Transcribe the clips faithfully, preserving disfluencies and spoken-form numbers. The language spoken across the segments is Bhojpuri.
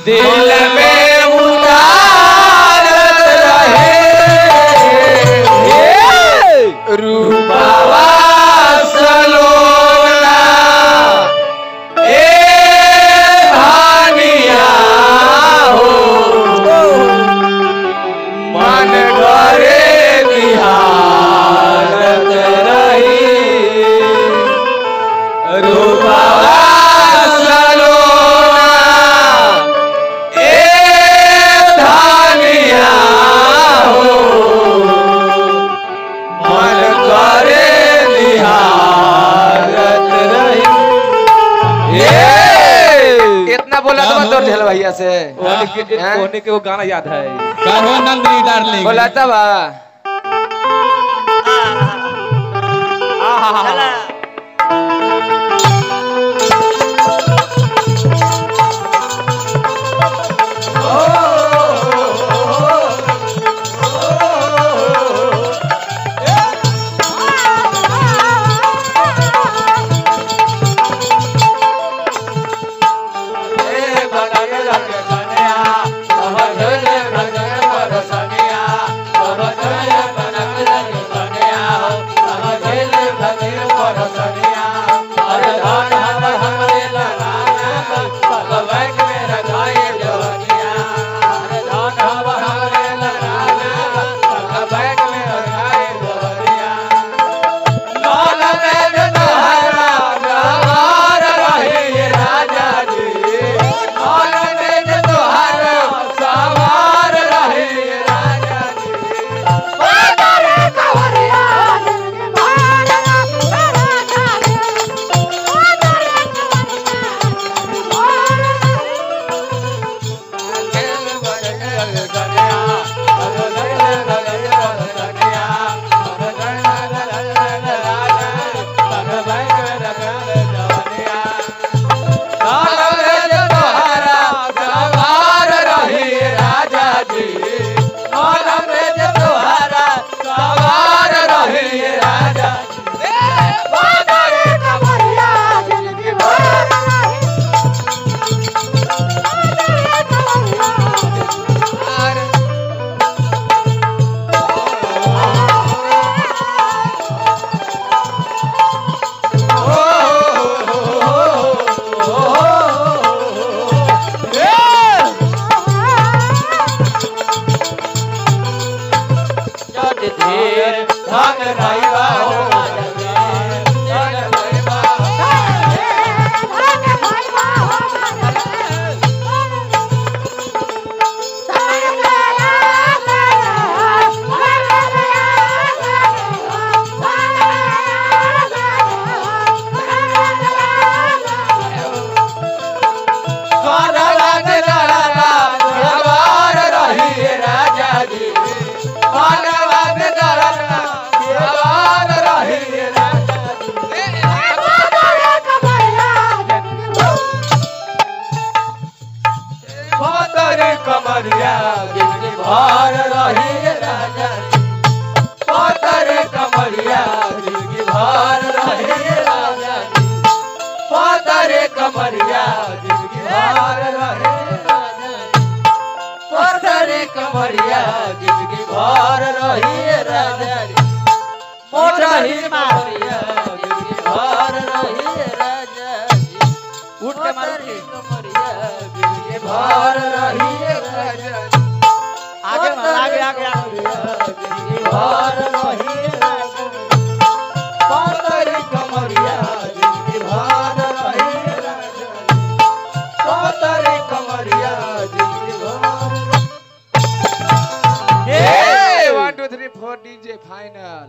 दिल में उतारत रहे रूपावा सलोना ए धानिया हो मन घरे निहारत रही रूपावा सलोना ए धानिया हो मन घरे निहारत रही। इतना बोला तो मत झेल भैया से कोने के वो गाना याद है गाना नंदनी डार्लिंग बोला तब कमरिया जिंदगी भर रही राजा पातर कमरिया जिंदगी भर रही राजा पातर कमरिया जिंदगी भर रही राजा पातर कमरिया जिंदगी भर रही राजा मोटा ही मारिया जिंदगी भर रही राजा उठ के मारो कमरिया जिंदगी भर रही आगे आगे आगे जिंदगी भर रही पातरी कमरिया जिंदगी भर रही पातरी कमरिया जिंदगी भर। Hey one two three four DJ final.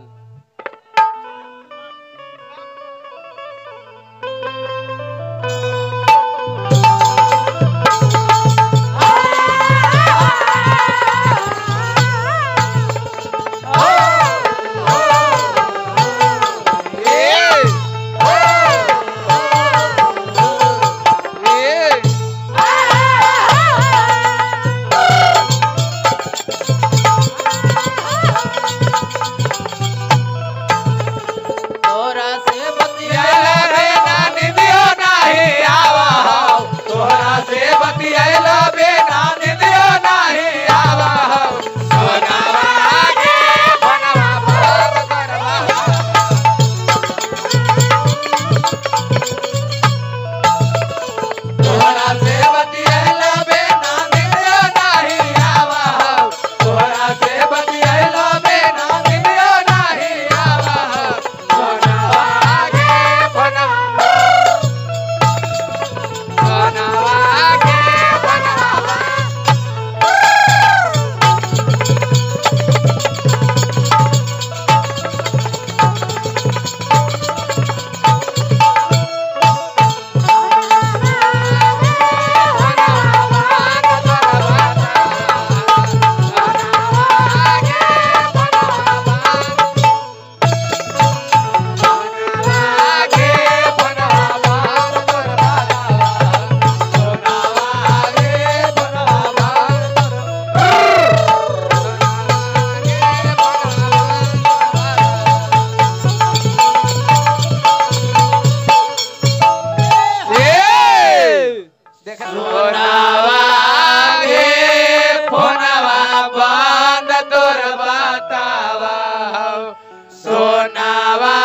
Oh! सोनावा